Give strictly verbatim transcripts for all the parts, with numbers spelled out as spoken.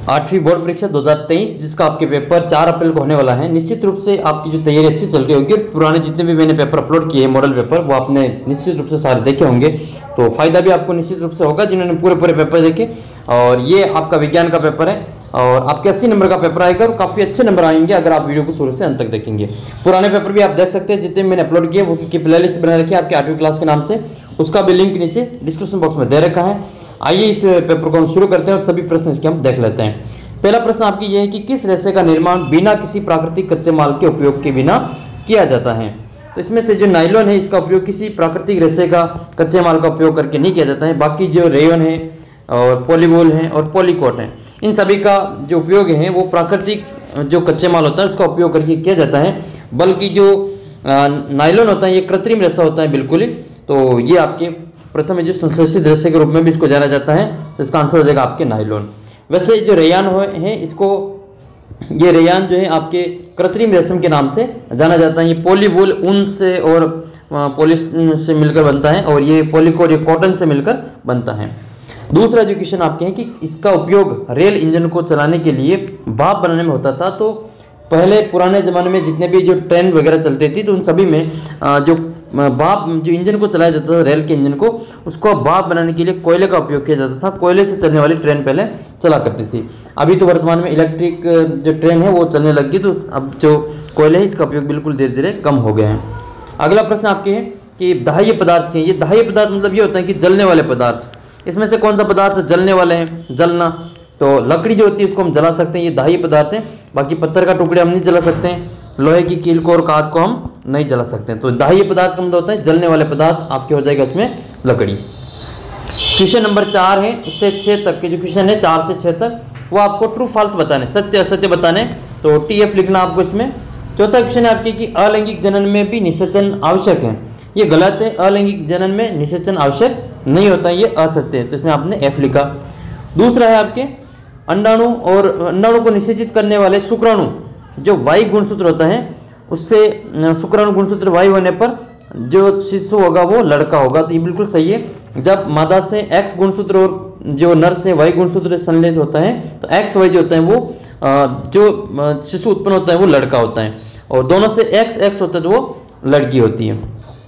आठवीं बोर्ड परीक्षा दो हज़ार तेईस, जिसका आपके पेपर चार अप्रैल को होने वाला है। निश्चित रूप से आपकी जो तैयारी अच्छी चल रही होगी। पुराने जितने भी मैंने पेपर अपलोड किए हैं मॉडल पेपर, वो आपने निश्चित रूप से सारे देखे होंगे, तो फायदा भी आपको निश्चित रूप से होगा जिन्होंने पूरे पूरे पेपर देखे। और ये आपका विज्ञान का पेपर है और आपके अस्सी नंबर का पेपर आएगा और काफ़ी अच्छे नंबर आएंगे अगर आप वीडियो को शुरू से अंत तक देखेंगे। पुराने पेपर भी आप देख सकते हैं, जितने मैंने अपलोड किए वो की प्ले लिस्ट बना रखी है आपके आठवीं क्लास के नाम से, उसका भी लिंक नीचे डिस्क्रिप्शन बॉक्स में दे रखा है। आइए इस पेपर को हम शुरू करते हैं और सभी प्रश्न इसके हम देख लेते हैं। पहला प्रश्न आपकी ये है कि किस रेशे का निर्माण बिना किसी प्राकृतिक कच्चे माल के उपयोग के बिना किया जाता है। तो इसमें से जो नायलॉन है इसका उपयोग किसी प्राकृतिक रेशे का कच्चे माल का उपयोग करके नहीं किया जाता है। बाकी जो रेयन है और पॉलीवूल है और पॉलीकोट है, इन सभी का जो उपयोग है वो प्राकृतिक जो कच्चे माल होता है उसका उपयोग करके किया जाता है। बल्कि जो नायलॉन होता है ये कृत्रिम रेशा होता है बिल्कुल ही। तो ये आपके प्रथम जो संश्लेषित रेशे के रूप में भी इसको जाना जाता है, तो इसका आंसर हो जाएगा आपके नायलॉन। वैसे जो रेयान है इसको, ये रेयान जो है आपके कृत्रिम रेशम के नाम से जाना जाता है। ये पॉलीवूल ऊन से और पॉलिस्टर से मिलकर बनता है और ये पॉलीकोट ये कॉटन से मिलकर बनता है। दूसरा एजुकेशन आपके हैं कि इसका उपयोग रेल इंजन को चलाने के लिए भाप बनाने में होता था। तो पहले पुराने ज़माने में जितने भी जो ट्रेन वगैरह चलती थी तो उन सभी में जो भाप जो इंजन को चलाया जाता था, रेल के इंजन को, उसको भाप बनाने के लिए कोयले का उपयोग किया जाता था। कोयले से चलने वाली ट्रेन पहले चला करती थी। अभी तो वर्तमान में इलेक्ट्रिक जो ट्रेन है वो चलने लग गई, तो अब जो कोयले है इसका उपयोग बिल्कुल धीरे धीरे कम हो गया है। अगला प्रश्न आपके है कि दाह्य पदार्थ के, ये दाह्य पदार्थ मतलब ये होता है कि जलने वाले पदार्थ। इसमें से कौन सा पदार्थ जलने वाले हैं? जलना। तो लकड़ी जो होती है उसको हम जला सकते हैं, ये दाह्य पदार्थ हैं। बाकी पत्थर का टुकड़े हम नहीं जला सकते हैं, लोहे की कील को और कांच को हम नहीं जला सकते हैं। तो दाह्य पदार्थ का मतलब होता है जलने वाले पदार्थ, आपके हो जाएगा इसमें लकड़ी। क्वेश्चन नंबर चार है, इससे छः तक के जो क्वेश्चन है चार से छः तक वो आपको ट्रू फॉल्स बताने, सत्य असत्य बताने, तो टी एफ लिखना आपको इसमें। चौथा क्वेश्चन है आपके कि अलैंगिक जनन में भी निषेचन आवश्यक है। ये गलत है, अलैंगिक जनन में निषेचन आवश्यक नहीं होता, ये असत्य है, तो इसमें आपने एफ लिखा। दूसरा है आपके अंडाणु और अंडाणु को निषेचित करने वाले शुक्राणु जो वाई गुणसूत्र होता है, उससे शुक्राणु गुणसूत्र वाई होने पर जो शिशु होगा वो लड़का होगा, तो ये बिल्कुल सही है। जब मादा से एक्स गुणसूत्र और जो नर से वाई गुणसूत्र संलेख होता है तो एक्स वाई जो होता है वो जो शिशु उत्पन्न होता है वो लड़का होता है, और दोनों से एक्स एक्स होता है तो वो लड़की होती है।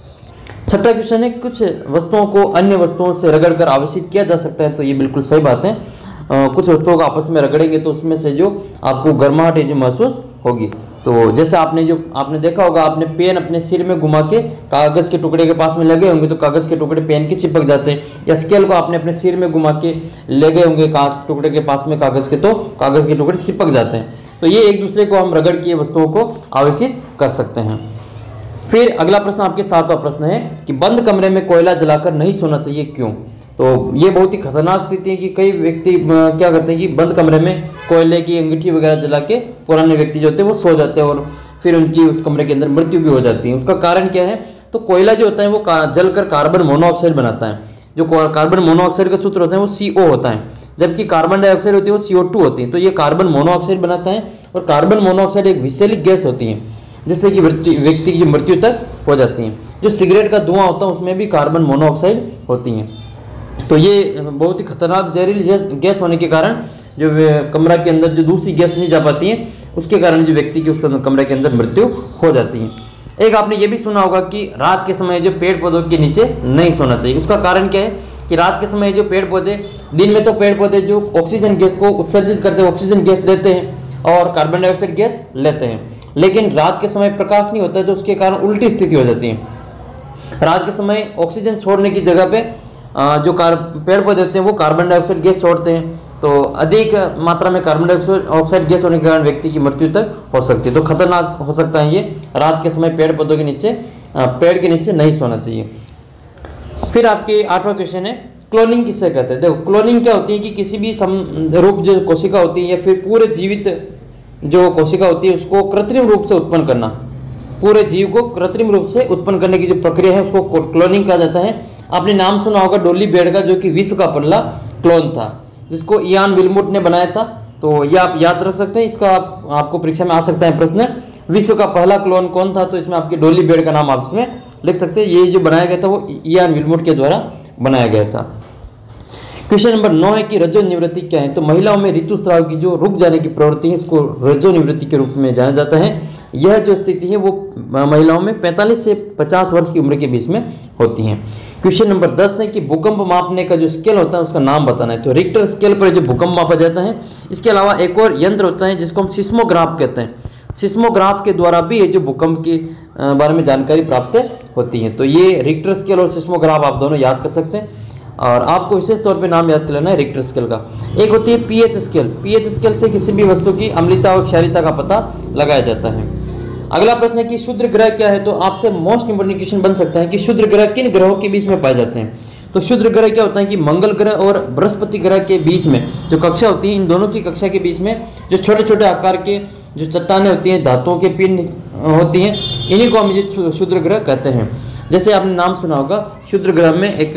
छठा क्वेश्चन है कुछ वस्तुओं को अन्य वस्तुओं से रगड़कर आवेशित किया जा सकता है, तो ये बिल्कुल सही बात है। आ, कुछ वस्तुओं को आपस में रगड़ेंगे तो उसमें से जो आपको गर्माहट जो महसूस होगी। तो जैसे आपने जो आपने देखा होगा, आपने पेन अपने सिर में घुमा के कागज़ के टुकड़े के पास में लगे होंगे तो कागज़ के टुकड़े पेन के चिपक जाते हैं, या स्केल को आपने अपने सिर में घुमा के लगे होंगे कांच टुकड़े के पास में कागज़ के, तो कागज़ के टुकड़े चिपक जाते हैं। तो ये एक दूसरे को हम रगड़ के वस्तुओं को आवेशित कर सकते हैं। फिर अगला प्रश्न आपके सातवां प्रश्न है कि बंद कमरे में कोयला जलाकर नहीं सोना चाहिए, क्यों? तो ये बहुत ही खतरनाक स्थिति है कि कई व्यक्ति क्या करते हैं कि बंद कमरे में कोयले की अंगीठी वगैरह जला के पुराने व्यक्ति जो होते हैं वो सो जाते हैं और फिर उनकी उस कमरे के अंदर मृत्यु भी हो जाती है। उसका कारण क्या है? तो कोयला जो होता है वो जलकर कार्बन मोनोऑक्साइड बनाता है। जो कार्बन मोनोऑक्साइड का सूत्र होता है वो सी ओ होता है, जबकि कार्बन डाइऑक्साइड होती है वो सी ओ टू होती है। तो ये कार्बन मोनोऑक्साइड बनाता है और कार्बन मोनोऑक्साइड एक विषैली गैस होती है जिससे कि व्यक्ति की मृत्यु तक हो जाती है। जो सिगरेट का धुआं होता है उसमें भी कार्बन मोनोऑक्साइड होती है। तो ये बहुत ही खतरनाक जहरीली गैस होने के कारण जो कमरा के अंदर जो दूसरी गैस नहीं जा पाती है, उसके कारण जो व्यक्ति की उस कमरे के अंदर मृत्यु हो जाती है। एक आपने ये भी सुना होगा कि रात के समय जो पेड़ पौधों के नीचे नहीं सोना चाहिए। उसका कारण क्या है कि रात के समय जो पेड़ पौधे, दिन में तो पेड़ पौधे जो ऑक्सीजन गैस को उत्सर्जित करते हैं, ऑक्सीजन गैस देते हैं और कार्बन डाइऑक्साइड गैस लेते हैं, लेकिन रात के समय प्रकाश नहीं होता है तो उसके कारण उल्टी स्थिति हो जाती है। रात के समय ऑक्सीजन छोड़ने की जगह पे जो कार पेड़ पौधे होते हैं वो कार्बन डाइऑक्साइड गैस छोड़ते हैं, तो अधिक मात्रा में कार्बन डाइऑक्साइड गैस होने के कारण व्यक्ति की मृत्यु तक हो सकती है। तो खतरनाक हो सकता है ये, रात के समय पेड़ पौधों के नीचे पेड़ के नीचे नहीं सोना चाहिए। फिर आपके आठवां क्वेश्चन है क्लोनिंग किससे कहते हैं। देखो क्लोनिंग क्या होती है कि किसी भी रूप जो कोशिका होती है या फिर पूरे जीवित जो कोशिका होती है उसको कृत्रिम रूप से उत्पन्न करना, पूरे जीव को कृत्रिम रूप से उत्पन्न करने की जो प्रक्रिया है उसको क्लोनिंग कहा जाता है। आपने नाम सुना होगा डॉली बेड का, जो कि विश्व का पहला क्लोन था जिसको इयान विल्मुट ने बनाया था। तो ये आप याद रख सकते हैं, इसका आप, आपको परीक्षा में आ सकता है प्रश्न, विश्व का पहला क्लोन कौन था, तो इसमें आपके डॉली बेड का नाम आप इसमें लिख सकते हैं। ये जो बनाया गया था वो इयान विल्मुट के द्वारा बनाया गया था। क्वेश्चन नंबर नौ है कि रजो निवृत्ति क्या है। तो महिलाओं में ऋतुस्राव की जो रुक जाने की प्रवृत्ति है इसको रजो निवृत्ति के रूप में जाना जाता है। यह जो स्थिति है वो महिलाओं में पैंतालीस से पचास वर्ष की उम्र के बीच में होती है। क्वेश्चन नंबर दस है कि भूकंप मापने का जो स्केल होता है उसका नाम बताना है। तो रिक्टर स्केल पर जो भूकंप मापा जाता है, इसके अलावा एक और यंत्र होता है जिसको हम सिस्मोग्राफ कहते हैं। सिस्मोग्राफ के द्वारा भी ये जो भूकंप के बारे में जानकारी प्राप्त होती है। तो ये रिक्टर स्केल और सिस्मोग्राफ आप दोनों याद कर सकते हैं, और आपको विशेष तौर पे नाम याद कर लेना है रिक्टर स्केल का। एक होती है पीएच स्केल। पीएच स्केल से किसी भी वस्तु की अम्लता और क्षारीयता का पता लगाया जाता है। अगला प्रश्न है कि क्षुद्र ग्रह क्या है। तो आपसे मोस्ट इंपोर्टेंट क्वेश्चन बन सकता है कि क्षुद्र ग्रह किन ग्रहों के बीच में पाए जाते हैं। तो क्षुद्र ग्रह क्या होता है कि मंगल ग्रह और बृहस्पति ग्रह के बीच में जो कक्षा होती है, इन दोनों की कक्षा के बीच में जो छोटे छोटे आकार के जो चट्टानें होती हैं, धातुओं के पिंड होती हैं, इन्हीं को हम ये क्षुद्र ग्रह कहते हैं। जैसे आपने नाम सुना होगा, क्षुद्र ग्रह में एक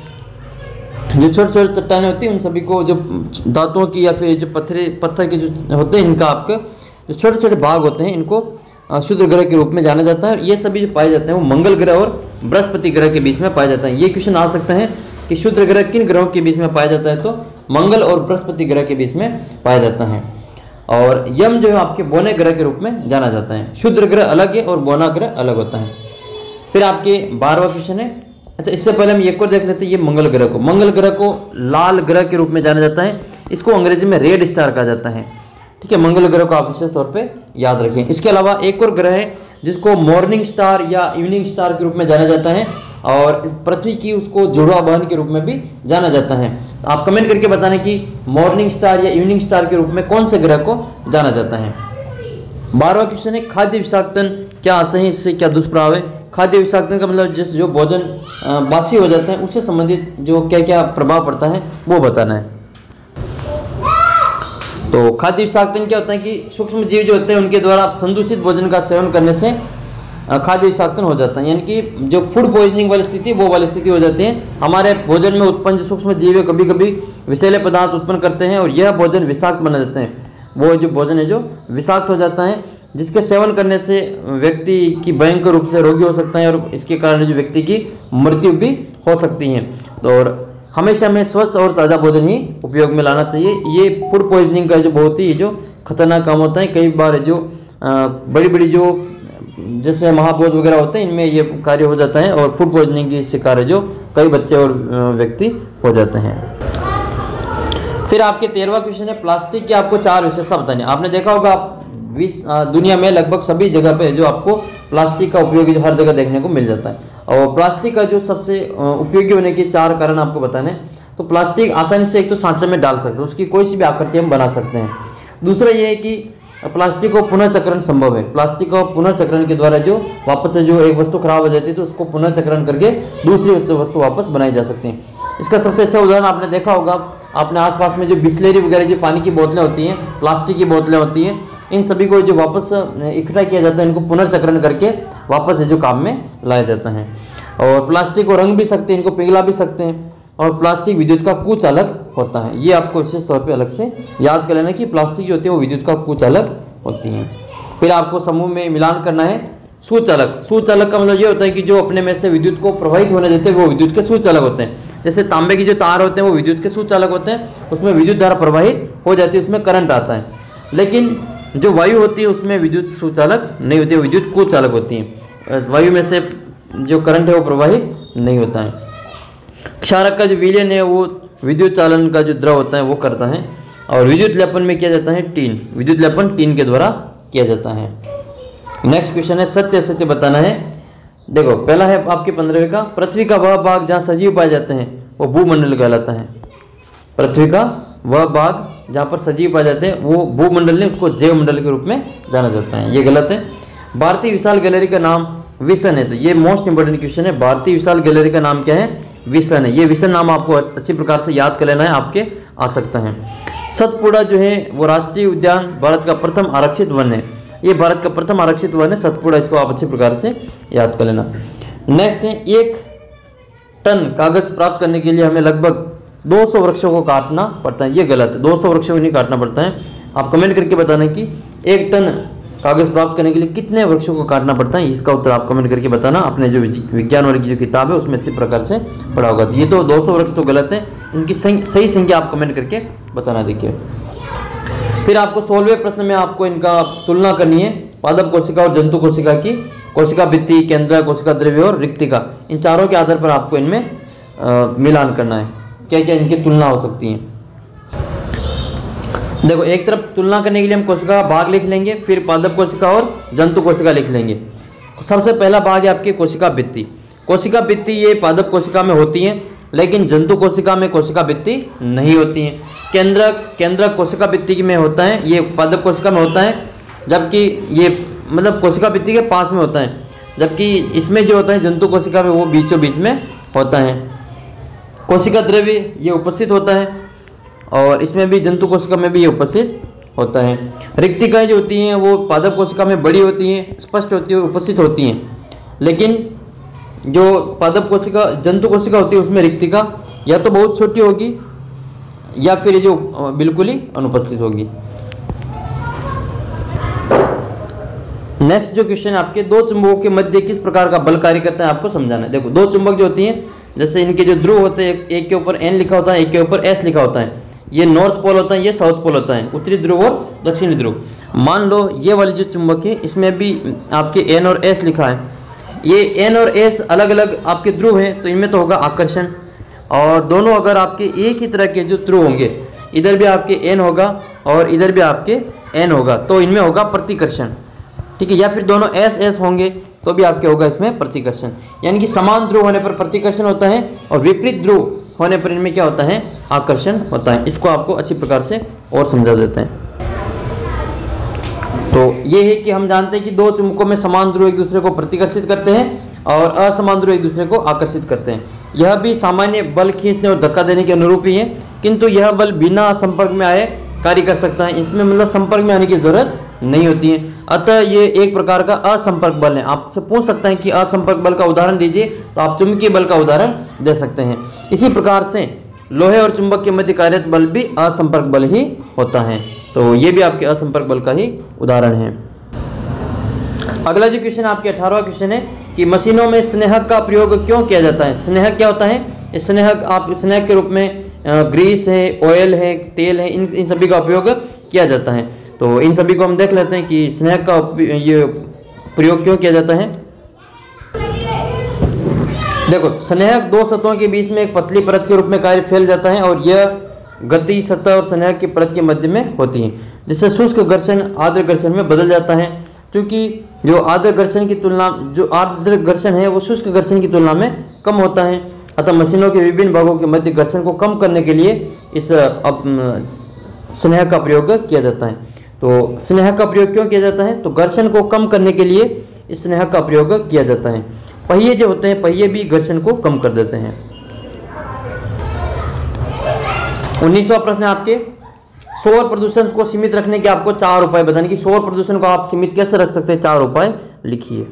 जो छोटे छोटे चट्टानें होती हैं उन सभी को जो धातुओं की या फिर जो पत्थरे पत्थर के जो होते हैं इनका आपके जो छोटे छोटे भाग होते हैं इनको क्षुद्र ग्रह के रूप में जाना जाता है। ये सभी जो पाए जाते हैं वो मंगल ग्रह और बृहस्पति ग्रह के बीच में पाए जाते हैं। ये क्वेश्चन आ सकता है कि क्षुद्र ग्रह किन ग्रहों के बीच में पाया जाता है। तो मंगल और बृहस्पति ग्रह के बीच में पाया जाता है। और यम जो है आपके बौने ग्रह के रूप में जाना जाता है। क्षुद्र ग्रह अलग है और बौना ग्रह अलग होता है। फिर आपके बारहवां क्वेश्चन है, अच्छा इससे पहले हम एक और देख लेते हैं ये मंगल ग्रह को। मंगल ग्रह को लाल ग्रह के रूप में जाना जाता है। इसको अंग्रेजी में रेड स्टार कहा जाता है। ठीक है, मंगल ग्रह को आप विशेष तौर पे याद रखें। इसके अलावा एक और ग्रह है जिसको मॉर्निंग स्टार या इवनिंग स्टार के रूप में जाना जाता है, और पृथ्वी की उसको जुड़वा बहन के रूप में भी जाना जाता है। तो आप कमेंट करके बताना कि मॉर्निंग स्टार या इवनिंग स्टार के रूप में कौन से ग्रह को जाना जाता है। बारहवां क्वेश्चन है खाद्य विषाक्तन क्या सही, इससे क्या दुष्प्रभाव है। खाद्य विषाक्तन का मतलब जैसे जो भोजन बासी हो जाते हैं उससे संबंधित जो क्या क्या प्रभाव पड़ता है वो बताना है। तो खाद्य विषाक्तन क्या होता है कि सूक्ष्म जीव जो होते हैं उनके द्वारा संदूषित भोजन का सेवन करने से खाद्य विषाक्तन हो जाता है, यानी कि जो फूड पॉइजनिंग वाली स्थिति वो वाली स्थिति हो जाती है। हमारे भोजन में उत्पन्न जो सूक्ष्म जीव कभी कभी विषैले पदार्थ उत्पन्न करते हैं और यह भोजन विषाक्त बना देते हैं। वो जो भोजन है जो विषाक्त हो जाता है, जिसके सेवन करने से व्यक्ति की भयंकर रूप से रोगी हो सकता है और इसके कारण जो व्यक्ति की मृत्यु भी हो सकती है। तो और हमेशा हमें स्वच्छ और ताज़ा भोजन ही उपयोग में लाना चाहिए। ये फूड पॉइजनिंग का जो बहुत ही जो खतरनाक काम होता है, कई बार जो बड़ी बड़ी जो जैसे महाभोज वगैरह होते हैं इनमें ये कार्य हो जाता है और फूड पॉइजनिंग की शिकार है जो कई बच्चे और व्यक्ति हो जाते हैं। फिर आपके तेरहवां क्वेश्चन है प्लास्टिक की आपको चार विशेषता बतानी। आपने देखा होगा विश्व दुनिया में लगभग सभी जगह पे जो आपको प्लास्टिक का उपयोग जो हर जगह देखने को मिल जाता है, और प्लास्टिक का जो सबसे उपयोगी होने के चार कारण आपको बताने। तो प्लास्टिक आसानी से एक तो सांचे में डाल सकते हैं, उसकी कोई सी भी आकृति हम बना सकते हैं। दूसरा ये है कि प्लास्टिक को पुनः चक्रण संभव है। प्लास्टिक को पुनः चक्रण के द्वारा जो वापस से जो एक वस्तु खराब हो जाती है तो उसको पुनः चक्रण करके दूसरी वस्तु वापस बनाई जा सकती है। इसका सबसे अच्छा उदाहरण आपने देखा होगा, आपने आसपास में जो बिस्लेरी वगैरह जो पानी की बोतलें होती हैं, प्लास्टिक की बोतलें होती हैं, इन सभी को जो वापस इकट्ठा किया जाता है, इनको पुनर्चक्रण करके वापस जो काम में लाया जाता है। और प्लास्टिक को रंग भी सकते हैं, इनको पिघला भी सकते हैं, और प्लास्टिक विद्युत का कुचालक होता है। ये आपको विशेष तौर पे अलग से याद कर लेना कि प्लास्टिक जो होती है वो विद्युत का कुचालक होती है। फिर आपको समूह में मिलान करना है सुचालक। सुचालक का मतलब ये होता है कि जो अपने में से विद्युत को प्रवाहित होने देते हैं वो विद्युत के सुचालक होते हैं। जैसे तांबे की जो तार होते हैं वो विद्युत के सुचालक होते हैं, उसमें विद्युत धारा प्रवाहित हो जाती है, उसमें करंट आता है। लेकिन जो वायु होती है उसमें विद्युत सुचालक नहीं होती है, विद्युत कुचालक होती है। वायु में से जो करंट है वो प्रवाहित नहीं होता है। क्षारक का जो विलयन है वो विद्युत चालन का जो द्रव होता है वो करता है। और विद्युत लेपन में किया जाता है टीन, विद्युत लेपन टीन के द्वारा किया जाता है। नेक्स्ट क्वेश्चन है सत्य असत्य बताना है। देखो पहला है आपके पंद्रहवें का, पृथ्वी का वह भाग जहाँ सजीव पाए जाते हैं वो भूमंडल कहलाता है। पृथ्वी का वह भाग जहाँ पर सजीव पाए जाते हैं वो भूमंडल नहीं, उसको जैव मंडल के रूप में जाना जाता है। ये गलत है। भारतीय विशाल गैलरी का नाम विसन है। तो ये मोस्ट इंपोर्टेंट क्वेश्चन है। भारतीय विशाल गैलरी का नाम क्या है? विसन है। ये विसन नाम आपको अच्छी प्रकार से याद कर लेना है, आपके आ सकता है। सतपुड़ा जो है वो राष्ट्रीय उद्यान भारत का प्रथम आरक्षित वन है। ये भारत का प्रथम आरक्षित वन है सतपुड़ा, इसको आप अच्छी प्रकार से याद कर लेना। नेक्स्ट है एक टन कागज प्राप्त करने के लिए हमें लगभग दो सौ वृक्षों को काटना पड़ता है। ये गलत है, दो सौ वृक्षों को नहीं काटना पड़ता है। आप कमेंट करके बताना कि एक टन कागज प्राप्त करने के लिए कितने वृक्षों को काटना पड़ता है, इसका उत्तर आप कमेंट करके बताना। अपने जो विज्ञान वर्ग की जो किताब है उसमें अच्छी प्रकार से पढ़ा होगा। तो ये तो दो सौ वृक्ष तो गलत है, इनकी सही संख्या आप कमेंट करके बताना। देखिए फिर आपको सोलहवें प्रश्न में आपको इनका तुलना करनी है, पादप कोशिका और जंतु कोशिका की, कोशिका भित्ति, केंद्र, कोशिका द्रव्य और रिक्तिका, इन चारों के आधार पर आपको इनमें मिलान करना है, क्या क्या इनकी तुलना हो सकती है। देखो एक तरफ तुलना करने के लिए हम कोशिका का भाग लिख लेंगे, फिर पादप कोशिका और जंतु कोशिका लिख लेंगे। सबसे पहला भाग है आपकी कोशिका भित्ति। कोशिका भित्ति ये पादप कोशिका में होती है, लेकिन जंतु कोशिका में कोशिका भित्ति नहीं होती है। केंद्रक केंद्रक कोशिका भित्ति में होता है, ये पादप कोशिका में होता है, जबकि ये मतलब कोशिका भित्ति के पास में होता है, जबकि इसमें जो होता है जंतु कोशिका में वो बीचों बीच में होता है। कोशिका द्रव्य ये उपस्थित होता है और इसमें भी जंतु कोशिका में भी ये उपस्थित होता है। रिक्तिकाएं जो होती हैं वो पादप कोशिका में बड़ी होती हैं, स्पष्ट होती है, उपस्थित होती हैं, लेकिन जो पादप कोशिका जंतु कोशिका होती है उसमें रिक्तिका या तो बहुत छोटी होगी या फिर जो बिल्कुल ही अनुपस्थित होगी। नेक्स्ट जो क्वेश्चन आपके, दो चुंबकों के मध्य किस प्रकार का बल कार्य करता है आपको समझाना है। देखो दो चुंबक जो होती हैं, जैसे इनके जो ध्रुव होते हैं, एक के ऊपर एन लिखा होता है, एक के ऊपर एस लिखा होता है, ये नॉर्थ पोल होता है, ये साउथ पोल होता है, उत्तरी ध्रुव और दक्षिणी ध्रुव। मान लो ये वाली जो चुंबक है इसमें भी आपके एन और एस लिखा है, ये एन और एस अलग अलग आपके ध्रुव हैं, तो इनमें तो होगा आकर्षण। और दोनों अगर आपके एक ही तरह के जो ध्रुव होंगे, इधर भी आपके एन होगा और इधर भी आपके एन होगा, तो इनमें होगा प्रतिकर्षण, ठीक है। या फिर दोनों एस एस होंगे तो भी आपके होगा इसमें प्रतिकर्षण। यानी कि समान ध्रुव होने पर प्रतिकर्षण होता है और विपरीत ध्रुव होने पर इनमें क्या होता है, आकर्षण होता है। इसको आपको अच्छी प्रकार से और समझा देते हैं। तो ये है कि हम जानते हैं कि दो चुंबकों में समान ध्रुव एक दूसरे को प्रतिकर्षित करते हैं और असमान ध्रुव एक दूसरे को आकर्षित करते हैं। यह भी सामान्य बल खींचने और धक्का देने के अनुरूप ही है, किंतु यह बल बिना संपर्क में आए कार्य कर सकता है, इसमें मतलब संपर्क में आने की जरूरत नहीं होती है। अतः ये एक प्रकार का असंपर्क बल है। आपसे पूछ सकते हैं कि असंपर्क बल का उदाहरण दीजिए, तो आप चुंबकीय बल का उदाहरण दे सकते हैं। इसी प्रकार से लोहे और चुंबक के मध्य कार्यरत बल भी असंपर्क बल ही होता है, तो ये भी आपके असंपर्क बल का ही उदाहरण है। अगला जो क्वेश्चन आपके अठारहवां क्वेश्चन है कि मशीनों में स्नेहक का प्रयोग क्यों किया जाता है। स्नेहक क्या होता है, स्नेहक आप स्नेहक के रूप में ग्रीस है, ऑयल है, तेल है, इन इन सभी का उपयोग किया जाता है। तो इन सभी को हम देख लेते हैं कि स्नेहक का ये प्रयोग क्यों किया जाता है। देखो स्नेहक दो सतहों के बीच में एक पतली परत के रूप में कार्य फैल जाता है और यह गति सतह और स्नेहक की परत के मध्य में होती है, जिससे शुष्क घर्षण आर्द्र घर्षण में बदल जाता है। क्योंकि जो आर्द्र घर्षण की तुलना जो आर्द्र घर्षण है वो शुष्क घर्षण की तुलना में कम होता है, अतः मशीनों के विभिन्न भागों के मध्य घर्षण को कम करने के लिए इस स्नेहक का प्रयोग किया जाता है। तो स्नेहक का प्रयोग क्यों किया जाता है, तो घर्षण को कम करने के लिए इस स्नेहक का प्रयोग किया जाता है। पहिए जो होते हैं, पहिए भी घर्षण को कम कर देते हैं। उन्नीसवां प्रश्न आपके, सौर प्रदूषण को सीमित रखने के आपको चार उपाय बताने की। सौर प्रदूषण को आप सीमित कैसे रख सकते हैं, चार उपाय लिखिए।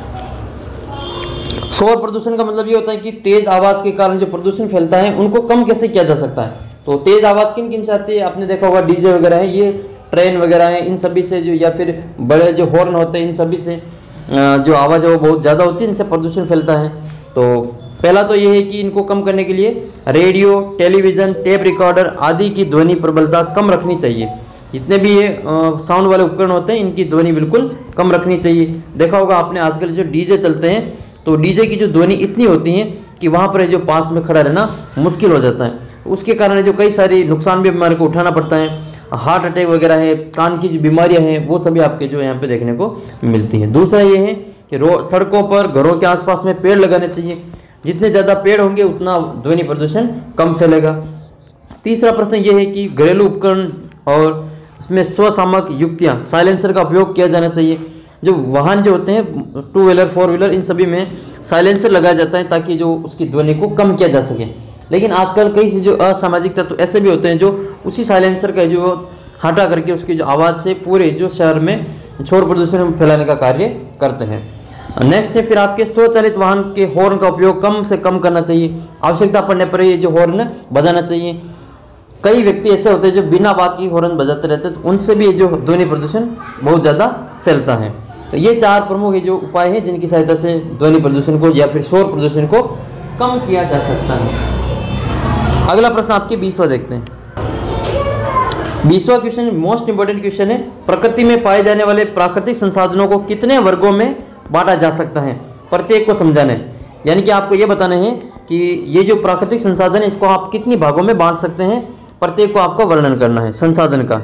सौर प्रदूषण का मतलब ये होता है कि तेज आवाज के कारण जो प्रदूषण फैलता है उनको कम कैसे किया जा सकता है। तो तेज आवाज किन किन से आती है, आपने देखा होगा डीजे वगैरह है, ये ट्रेन वगैरह है, इन सभी से जो, या फिर बड़े जो हॉर्न होते हैं, इन सभी से जो आवाज़ है वो बहुत ज़्यादा होती है, इनसे प्रदूषण फैलता है। तो पहला तो ये है कि इनको कम करने के लिए रेडियो, टेलीविज़न, टेप रिकॉर्डर आदि की ध्वनि प्रबलता कम रखनी चाहिए। जितने भी ये साउंड वाले उपकरण होते हैं इनकी ध्वनि बिल्कुल कम रखनी चाहिए। देखा होगा आपने आजकल जो डीजे चलते हैं, तो डीजे की जो ध्वनि इतनी होती है कि वहाँ पर जो पास में खड़ा रहना मुश्किल हो जाता है। उसके कारण जो कई सारी नुकसान भी हमारे को उठाना पड़ता है, हार्ट अटैक वगैरह है, कान की जो बीमारियां हैं वो सभी आपके जो यहाँ पे देखने को मिलती हैं। दूसरा ये है कि रोड सड़कों पर घरों के आसपास में पेड़ लगाने चाहिए, जितने ज़्यादा पेड़ होंगे उतना ध्वनि प्रदूषण कम फैलेगा। तीसरा प्रश्न ये है कि घरेलू उपकरण और इसमें स्वसामक युक्तियाँ साइलेंसर का उपयोग किया जाना चाहिए। जो वाहन जो होते हैं टू व्हीलर फोर व्हीलर इन सभी में साइलेंसर लगाया जाता है ताकि जो उसकी ध्वनि को कम किया जा सके। लेकिन आजकल कई से जो असामाजिक तत्व तो ऐसे भी होते हैं जो उसी साइलेंसर का जो हटा करके उसकी जो आवाज़ से पूरे जो शहर में शोर प्रदूषण फैलाने का कार्य करते हैं। नेक्स्ट है फिर आपके स्वचालित वाहन के हॉर्न का उपयोग कम से कम करना चाहिए। आवश्यकता पड़ने पर ये जो हॉर्न बजाना चाहिए। कई व्यक्ति ऐसे होते हैं जो बिना बात की हॉर्न बजाते रहते हैं, तो उनसे भी जो ध्वनि प्रदूषण बहुत ज़्यादा फैलता है। तो ये चार प्रमुख जो उपाय हैं जिनकी सहायता से ध्वनि प्रदूषण को या फिर शोर प्रदूषण को कम किया जा सकता है। अगला प्रश्न आपके बीसवा देखते हैं। बीसवा क्वेश्चन मोस्ट इंपोर्टेंट क्वेश्चन है, प्रकृति में पाए जाने वाले प्राकृतिक संसाधनों को कितने वर्गों में बांटा जा सकता है, प्रत्येक को समझाना है। यानी कि आपको ये बताना है कि ये जो प्राकृतिक संसाधन है इसको आप कितनी भागों में बांट सकते हैं, प्रत्येक को आपको वर्णन करना है संसाधन का।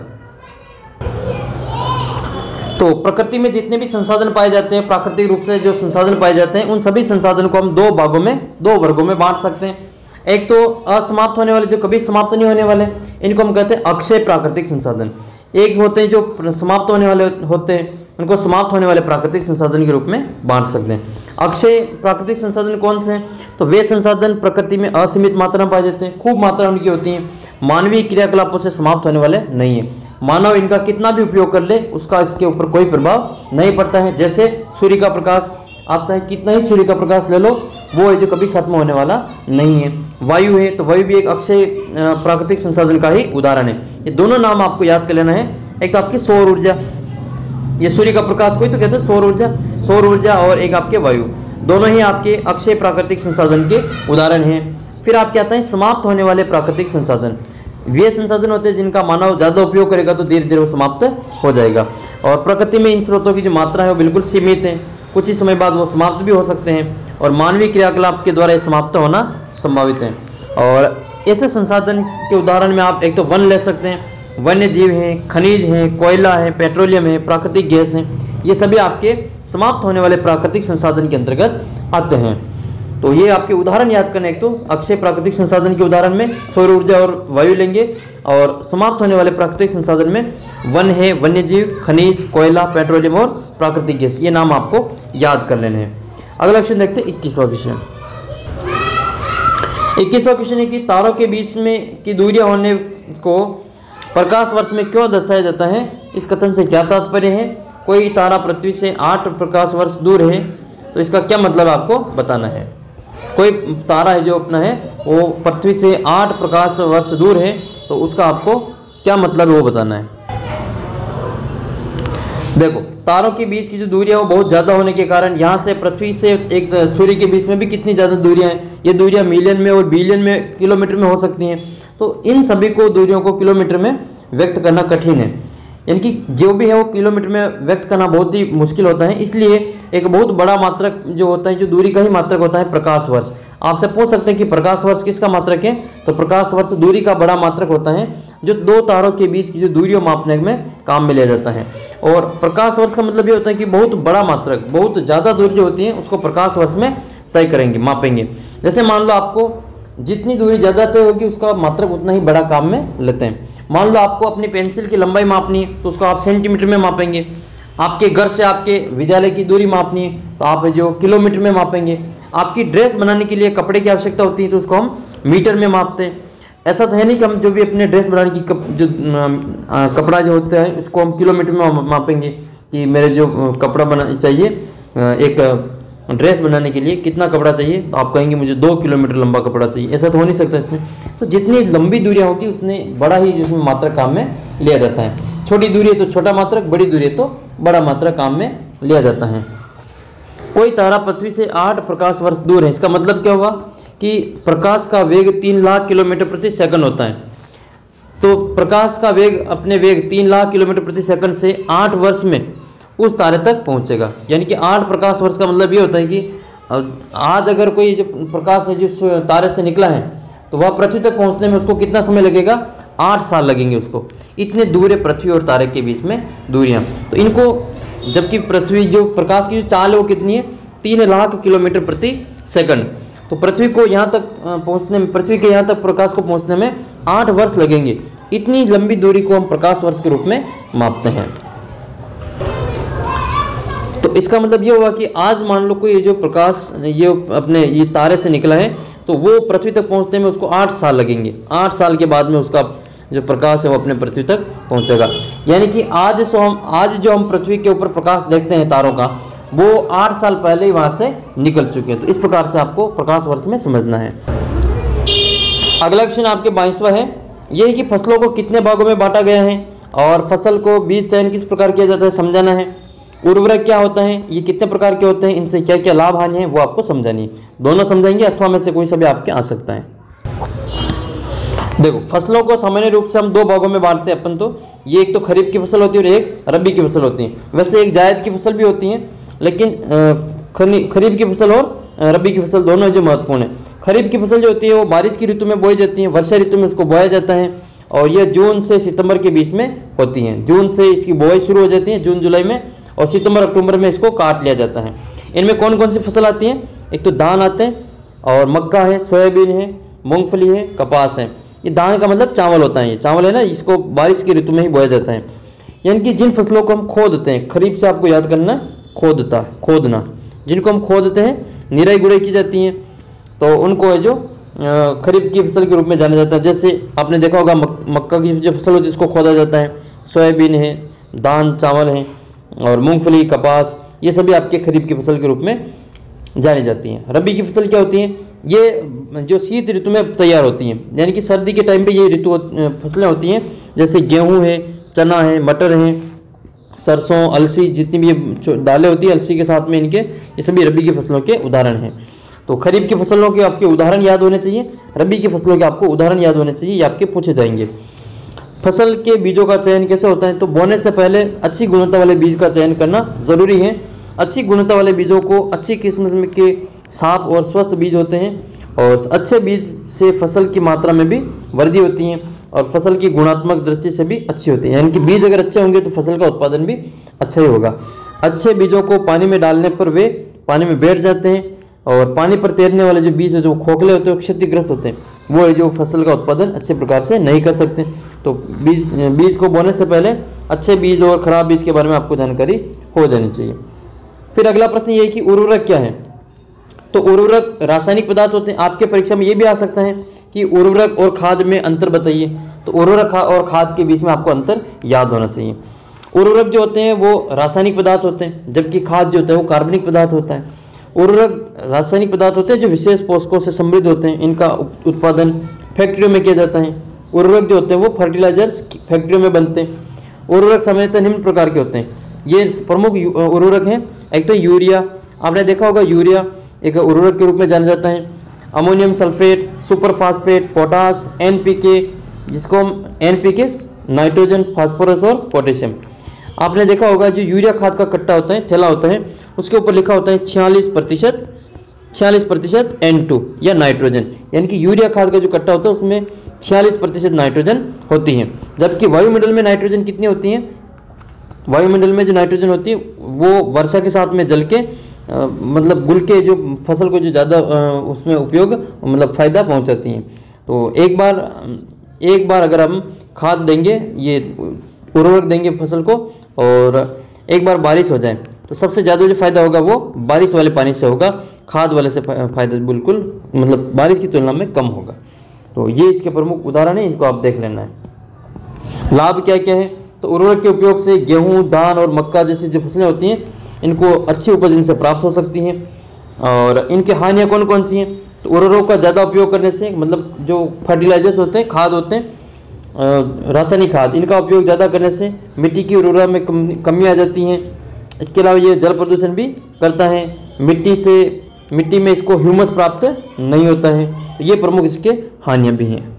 तो प्रकृति में जितने भी संसाधन पाए जाते हैं, प्राकृतिक रूप से जो संसाधन पाए जाते हैं, उन सभी संसाधन को हम दो भागों में दो वर्गों में बांट सकते हैं। एक तो असमाप्त होने वाले, जो कभी समाप्त नहीं होने वाले, इनको हम कहते हैं अक्षय प्राकृतिक संसाधन। एक होते हैं जो समाप्त होने वाले होते हैं, उनको समाप्त होने वाले प्राकृतिक संसाधन के रूप में बांट सकते हैं। अक्षय प्राकृतिक संसाधन कौन से हैं? तो वे संसाधन प्रकृति में असीमित मात्रा में पाए जाते हैं, खूब मात्रा उनकी होती है, मानवीय क्रियाकलापों से समाप्त होने वाले नहीं है। मानव इनका कितना भी उपयोग कर ले उसका इसके ऊपर कोई प्रभाव नहीं पड़ता है। जैसे सूर्य का प्रकाश, आप चाहे कितना ही सूर्य का प्रकाश ले लो, वो है जो कभी खत्म होने वाला नहीं है। वायु है, तो वायु भी एक अक्षय प्राकृतिक संसाधन का ही उदाहरण है। ये दोनों नाम आपको याद कर लेना है। एक तो आपकी सौर ऊर्जा, ये सूर्य का प्रकाश को ही तो कहते हैं सौर ऊर्जा, सौर ऊर्जा, और एक आपके वायु, दोनों ही आपके अक्षय प्राकृतिक संसाधन के उदाहरण हैं। फिर आपके आते हैं समाप्त होने वाले प्राकृतिक संसाधन। वे संसाधन होते हैं जिनका मानव ज़्यादा उपयोग करेगा तो धीरे धीरे वो समाप्त हो जाएगा। और प्रकृति में इन स्रोतों की जो मात्रा है वो बिल्कुल सीमित है, कुछ ही समय बाद वो समाप्त भी हो सकते हैं और मानवीय क्रियाकलाप के द्वारा ये समाप्त होना संभावित है। और ऐसे संसाधन के उदाहरण में आप एक तो वन ले सकते हैं, वन्य जीव हैं, खनिज हैं, कोयला है, पेट्रोलियम है, प्राकृतिक गैस हैं, ये सभी आपके समाप्त होने वाले प्राकृतिक संसाधन के अंतर्गत आते हैं। तो ये आपके उदाहरण याद करने, एक तो अक्षय प्राकृतिक संसाधन के उदाहरण में सौर ऊर्जा और वायु लेंगे, और समाप्त होने वाले प्राकृतिक संसाधन में वन है, वन्य जीव, खनिज, कोयला, पेट्रोलियम और प्राकृतिक गैस, ये नाम आपको याद कर लेने हैं। अगला क्वेश्चन देखते हैं इक्कीसवां क्वेश्चन। इक्कीसवां क्वेश्चन है कि तारों के बीच में की दूरियां होने को प्रकाश वर्ष में क्यों दर्शाया जाता है, इस कथन से क्या तात्पर्य है। कोई तारा पृथ्वी से आठ प्रकाश वर्ष दूर है तो इसका क्या मतलब आपको बताना है। कोई तारा है जो अपना है वो पृथ्वी से आठ प्रकाश वर्ष दूर है तो उसका आपको क्या मतलब है वो बताना है। देखो, तारों के बीच की जो दूरी है वो बहुत ज़्यादा होने के कारण यहाँ से पृथ्वी से एक सूर्य के बीच में भी कितनी ज़्यादा दूरियां हैं, ये दूरियां मिलियन में और बिलियन में किलोमीटर में हो सकती हैं। तो इन सभी को दूरियों को किलोमीटर में व्यक्त करना कठिन है, यानी कि जो भी है वो किलोमीटर में व्यक्त करना बहुत ही मुश्किल होता है। इसलिए एक बहुत बड़ा मात्रक जो होता है, जो दूरी का ही मात्रक होता है, प्रकाश वर्ष। आपसे पूछ सकते हैं कि प्रकाश वर्ष किसका मात्रक है, तो प्रकाश वर्ष दूरी का बड़ा मात्रक होता है जो दो तारों के बीच की जो दूरियों मापने में काम में लिया जाता है। और प्रकाश वर्ष का मतलब ये होता है कि बहुत बड़ा मात्रक, बहुत ज़्यादा दूरी जो होती है उसको प्रकाश वर्ष में तय करेंगे, मापेंगे। जैसे मान लो आपको जितनी दूरी ज़्यादा तय होगी उसका मात्रक उतना ही बड़ा काम में लेते हैं। मान लो आपको अपनी पेंसिल की लंबाई मापनी है तो उसको आप सेंटीमीटर में मापेंगे। आपके घर से आपके विद्यालय की दूरी मापनी है तो आप जो किलोमीटर में मापेंगे। आपकी ड्रेस बनाने के लिए कपड़े की आवश्यकता होती है तो उसको हम मीटर में मापते हैं। ऐसा तो है नहीं कि हम जो भी अपने ड्रेस बनाने की कप, जो आ, कपड़ा जो होता है उसको हम किलोमीटर में मापेंगे कि मेरे जो कपड़ा बना चाहिए, एक ड्रेस बनाने के लिए कितना कपड़ा चाहिए, तो आप कहेंगे मुझे दो किलोमीटर लंबा कपड़ा चाहिए। ऐसा तो हो नहीं सकता इसमें। तो जितनी लंबी दूरियां होती उतने बड़ा ही जिसमें मात्रक काम में लिया जाता है। छोटी दूरी है तो छोटा मात्रक, बड़ी दूरी है तो बड़ा मात्रक काम में लिया जाता है। कोई तारा पृथ्वी से आठ प्रकाश वर्ष दूर है, इसका मतलब क्या हुआ कि प्रकाश का वेग तीन लाख किलोमीटर प्रति सेकंड होता है। तो प्रकाश का वेग, अपने वेग तीन लाख किलोमीटर प्रति सेकंड से आठ वर्ष में उस तारे तक पहुंचेगा। यानी कि आठ प्रकाश वर्ष का मतलब ये होता है कि आज अगर कोई जो प्रकाश है जो तारे से निकला है तो वह पृथ्वी तक पहुंचने में उसको कितना समय लगेगा, आठ साल लगेंगे उसको। इतने दूर है पृथ्वी और तारे के बीच में दूरियां। तो इनको, जबकि पृथ्वी जो प्रकाश की जो चाल है वो कितनी है, तीन लाख किलोमीटर प्रति सेकंड। तो पृथ्वी को यहाँ तक पहुँचने में, पृथ्वी के यहाँ तक प्रकाश को पहुँचने में आठ वर्ष लगेंगे। इतनी लंबी दूरी को हम प्रकाश वर्ष के रूप में मापते हैं। तो इसका मतलब ये हुआ कि आज मान लो कोई ये जो प्रकाश ये अपने ये तारे से निकला है तो वो पृथ्वी तक पहुंचने में उसको आठ साल लगेंगे। आठ साल के बाद में उसका जो प्रकाश है वो अपने पृथ्वी तक पहुंचेगा। यानी कि आज सो हम आज जो हम पृथ्वी के ऊपर प्रकाश देखते हैं तारों का, वो आठ साल पहले ही वहाँ से निकल चुके हैं। तो इस प्रकार से आपको प्रकाश वर्ष में समझना है। अगला क्वेश्चन आपके बाईसवां है, ये है कि फसलों को कितने भागों में बांटा गया है और फसल को बीज चयन किस प्रकार किया जाता है समझाना है। उर्वरक क्या होता है, ये कितने प्रकार के होते हैं, इनसे क्या क्या लाभ हानि है वो आपको समझानी है। दोनों समझाएंगे अथवा में से कोई सा भी आपके आ सकता है। देखो फसलों को सामान्य रूप से हम दो भागों में बांटते हैं अपन, तो ये एक तो खरीफ की फसल होती है और एक रबी की फसल होती है। वैसे एक जायद की फसल भी होती है, लेकिन खरीफ की फसल और रबी की फसल दोनों जो महत्वपूर्ण है। खरीफ की फसल जो होती है वो बारिश की ऋतु में बोई जाती है, वर्षा ऋतु में उसको बोया जाता है और यह जून से सितंबर के बीच में होती है। जून से इसकी बुआई शुरू हो जाती है, जून जुलाई में, और सितंबर अक्टूबर में इसको काट लिया जाता है। इनमें कौन कौन सी फसल आती है, एक तो धान आते हैं और मक्का है, सोयाबीन है, मूंगफली है, कपास है। ये धान का मतलब चावल होता है, ये चावल है ना, इसको बारिश की ऋतु में ही बोया जाता है। यानी कि जिन फसलों को हम खोदते हैं, खरीफ से आपको याद करना खोदता खोदना, जिनको हम खोदते हैं, निराई गुड़ाई की जाती है, तो उनको है जो खरीफ की फसल के रूप में जाना जाता है। जैसे आपने देखा होगा मक, मक्का की जो फसल होती है इसको खोदा जाता है, सोयाबीन है, धान चावल है और मूंगफली कपास, ये सभी आपके खरीफ की फसल के रूप में जानी जाती हैं। रबी की फसल क्या होती हैं, ये जो शीत ऋतु में तैयार होती हैं, यानी कि सर्दी के टाइम पे ये ऋतु फसलें होती हैं। जैसे गेहूँ है, चना है, मटर है, सरसों, अलसी, जितनी भी ये दालें होती है अलसी के साथ में, इनके ये सभी रबी की फसलों के उदाहरण हैं। तो खरीफ की फसलों के आपके उदाहरण याद होने चाहिए, रबी की फसलों के आपको उदाहरण याद होने चाहिए, ये आपके पूछे जाएंगे। फसल के बीजों का चयन कैसे होता है, तो बोने से पहले अच्छी गुणवत्ता वाले बीज का चयन करना ज़रूरी है। अच्छी गुणवत्ता वाले बीजों को अच्छी किस्म के साफ और स्वस्थ बीज होते हैं, और अच्छे बीज से फसल की मात्रा में भी वृद्धि होती है और फसल की गुणात्मक दृष्टि से भी अच्छी होती है। यानी कि बीज अगर अच्छे होंगे तो फसल का उत्पादन भी अच्छा ही होगा। अच्छे बीजों को पानी में डालने पर वे पानी में बैठ जाते हैं, और पानी पर तैरने वाले जो बीज है जो खोखले होते हैं, क्षतिग्रस्त होते हैं, वो है जो फसल का उत्पादन अच्छे प्रकार से नहीं कर सकते। तो बीज बीज को बोने से पहले अच्छे बीज और खराब बीज के बारे में आपको जानकारी हो जानी चाहिए। फिर अगला प्रश्न ये है कि उर्वरक क्या है, तो उर्वरक रासायनिक पदार्थ होते हैं। आपके परीक्षा में ये भी आ सकता है कि उर्वरक और खाद में अंतर बताइए, तो उर्वरक और खाद के बीच में आपको अंतर याद होना चाहिए। उर्वरक जो होते हैं वो रासायनिक पदार्थ होते हैं, जबकि खाद जो होता है वो कार्बनिक पदार्थ होता है। उर्वरक रासायनिक पदार्थ होते हैं जो विशेष पोषकों से समृद्ध होते हैं, इनका उत्पादन फैक्ट्रियों में किया जाता है। उर्वरक जो होते हैं वो फर्टिलाइजर्स फैक्ट्रियों में बनते हैं। उर्वरक सामान्यतः निम्न प्रकार के होते हैं, ये प्रमुख उर्वरक हैं। एक तो यूरिया, आपने देखा होगा यूरिया एक उर्वरक के रूप में जाना जाता है। Ammonium sulphate, superphosphate, potash, NPK, जिसको हम एनपीके नाइट्रोजन, फास्फोरस और पोटेशियम। आपने देखा होगा जो यूरिया खाद का कट्टा होता है, थैला होता है, उसके ऊपर लिखा होता है छियालीस प्रतिशत छियालीस प्रतिशत एन टू या नाइट्रोजन, यानी कि यूरिया खाद का जो कट्टा होता है उसमें छियालीस प्रतिशत नाइट्रोजन होती है। जबकि वायुमंडल में नाइट्रोजन कितनी होती है, वायुमंडल में जो नाइट्रोजन होती है वो वर्षा के साथ में जल के आ, मतलब गुल के जो फसल को जो ज़्यादा उसमें उपयोग मतलब फ़ायदा पहुंचाती हैं। तो एक बार एक बार अगर हम खाद देंगे, ये उर्वरक देंगे फसल को, और एक बार बारिश हो जाए तो सबसे ज़्यादा जो फ़ायदा होगा वो बारिश वाले पानी से होगा, खाद वाले से फ़ायदा बिल्कुल मतलब बारिश की तुलना में कम होगा। तो ये इसके प्रमुख उदाहरण है, इनको आप देख लेना है। लाभ क्या क्या है, तो उर्वरक के उपयोग से गेहूँ, धान और मक्का जैसी जो फसलें होती हैं इनको अच्छी उपज इनसे प्राप्त हो सकती हैं। और इनकी हानियाँ कौन कौन सी हैं, तो उर्वरकों का ज़्यादा उपयोग करने से, मतलब जो फर्टिलाइजर्स होते हैं, खाद होते हैं, रासायनिक खाद, इनका उपयोग ज़्यादा करने से मिट्टी की उर्वरता में कम, कमी आ जाती है। इसके अलावा ये जल प्रदूषण भी करता है, मिट्टी से मिट्टी में इसको ह्यूमस प्राप्त नहीं होता है। तो ये प्रमुख इसके हानियाँ भी हैं।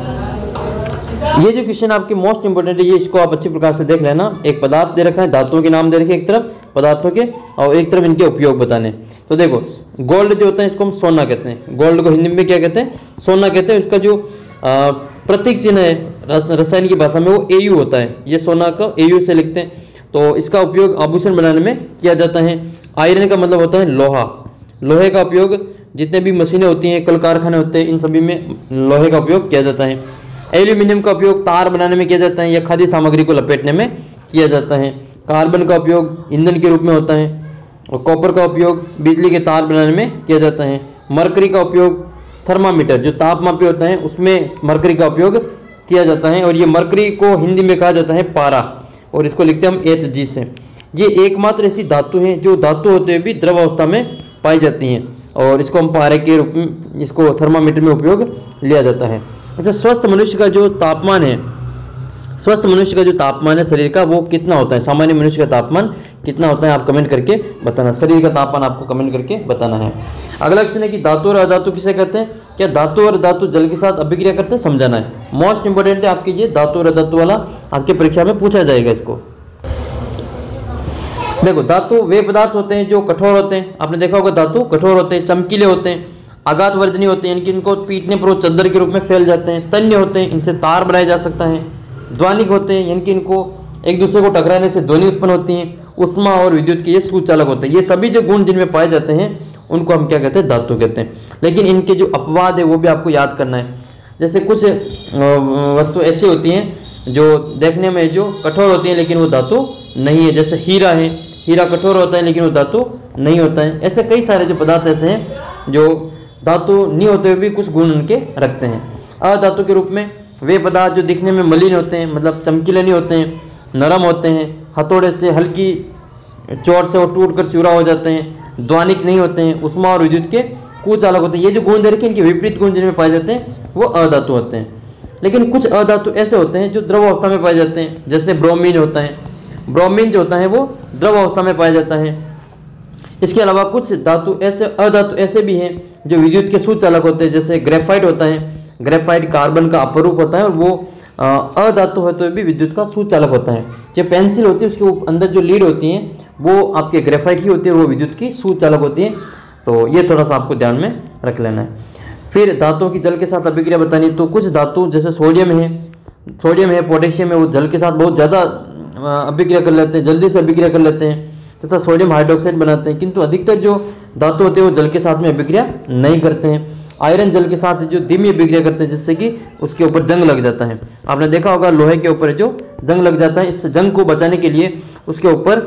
ये जो क्वेश्चन आपके मोस्ट इंपोर्टेंट है, ये इसको आप अच्छी प्रकार से देख लेना। एक पदार्थ दे रखा है, धातुओं के नाम दे रखे एक तरफ पदार्थों के, और एक तरफ इनके उपयोग बताने। तो देखो गोल्ड जो होता है इसको हम सोना कहते हैं, गोल्ड को हिंदी में क्या कहते हैं, सोना कहते हैं। इसका जो प्रतीक चिन्ह है रसायन की भाषा में वो ए यू होता है, ये सोना का ए यू से लिखते हैं। तो इसका उपयोग आभूषण बनाने में किया जाता है। आयरन का मतलब होता है लोहा, लोहे का उपयोग जितने भी मशीनें होती हैं, कल कारखाने होते हैं, इन सभी में लोहे का उपयोग किया जाता है। एल्यूमिनियम का उपयोग तार बनाने में किया जाता है या खाद्य सामग्री को लपेटने में किया जाता है। कार्बन का उपयोग ईंधन के रूप में होता है, और कॉपर का उपयोग बिजली के तार बनाने में किया जाता है। मरकरी का उपयोग थर्मामीटर जो तापमापी होता है उसमें मरकरी का उपयोग किया जाता है, और ये मरकरी को हिंदी में कहा जाता है पारा, और इसको लिखते हैं हम एच जी से। ये एकमात्र ऐसी धातु हैं जो धातु होते हुए भी द्रव अवस्था में पाई जाती हैं, और इसको हम पारे के रूप में, इसको थर्मामीटर में उपयोग लिया जाता है। अच्छा, स्वस्थ मनुष्य का जो तापमान है, स्वस्थ मनुष्य का जो तापमान है शरीर का वो कितना होता है, सामान्य मनुष्य का तापमान कितना होता है, आप कमेंट करके बताना। शरीर का तापमान आपको कमेंट करके बताना है। अगला क्वेश्चन है कि धातु और अधातु किसे कहते हैं, क्या धातु और धातु जल के साथ अभिक्रिया करते हैं, समझाना है। मोस्ट इंपोर्टेंट है आपके ये धातु और अधातु वाला, आपके परीक्षा में पूछा जाएगा इसको। देखो धातु वे पदार्थ होते हैं जो कठोर होते हैं, आपने देखा होगा धातु कठोर होते हैं, चमकीले होते हैं, आघात वर्धनी होते हैं, इनकी इनको पीटने पर वो चद्दर के रूप में फैल जाते हैं, तन्य होते हैं, इनसे तार बनाया जा सकता है, ध्वनिक होते हैं, यानी कि इनको एक दूसरे को टकराने से ध्वनि उत्पन्न होती है, उष्मा और विद्युत के ये सुचालक होते हैं। ये सभी जो गुण जिनमें पाए जाते हैं उनको हम क्या कहते हैं, धातु कहते हैं। लेकिन इनके जो अपवाद है वो भी आपको याद करना है। जैसे कुछ वस्तु ऐसी होती हैं जो देखने में जो कठोर होती हैं लेकिन वो धातु नहीं है, जैसे हीरा है, हीरा कठोर होता है लेकिन वो धातु नहीं होता है। ऐसे कई सारे जो पदार्थ ऐसे हैं जो धातु नहीं होते हुए भी कुछ गुण उनके रखते हैं। अधातु के रूप में वे पदार्थ जो दिखने में मलिन होते हैं, मतलब चमकीले नहीं होते हैं, नरम होते हैं, हथौड़े से हल्की चोट से वो टूट कर चूरा हो जाते हैं, ध्वनिक नहीं होते हैं, उष्मा और विद्युत के कुचालक होते हैं। ये जो गुण दे रखे इनके विपरीत गुण जिनमें पाए जाते हैं वो अधातु होते हैं। लेकिन कुछ अधातु ऐसे होते हैं जो द्रव अवस्था में पाए जाते हैं, जैसे ब्रोमीन होता है, ब्रोमीन जो होता है वो द्रव अवस्था में पाया जाता है। इसके अलावा कुछ धातु ऐसे अधातु ऐसे भी हैं जो विद्युत के सुचालक होते हैं, जैसे ग्रेफाइट होता है, ग्रेफाइट कार्बन का अपरूप होता है और वो अधातु है तो भी विद्युत का सुचालक होता है। जो पेंसिल होती है उसके अंदर जो लीड होती है वो आपके ग्रेफाइट ही होती है और वो विद्युत की सुचालक होती है। तो ये थोड़ा सा आपको ध्यान में रख लेना है। फिर धातुओं की जल के साथ अभिक्रिया बतानी, तो कुछ धातु जैसे सोडियम है, सोडियम है, पोटेशियम है, वो जल के साथ बहुत ज़्यादा अभिक्रिया कर लेते हैं, जल्दी से अभिक्रिया कर लेते हैं तथा सोडियम हाइड्रोक्साइड बनाते हैं। किंतु अधिकतर जो धातु होते हैं वो जल के साथ में अभिक्रिया नहीं करते हैं। आयरन जल के साथ जो धीमी अभिक्रिया करते हैं जिससे कि उसके ऊपर जंग लग जाता है। आपने देखा होगा लोहे के ऊपर जो जंग लग जाता है, इस जंग को बचाने के लिए उसके ऊपर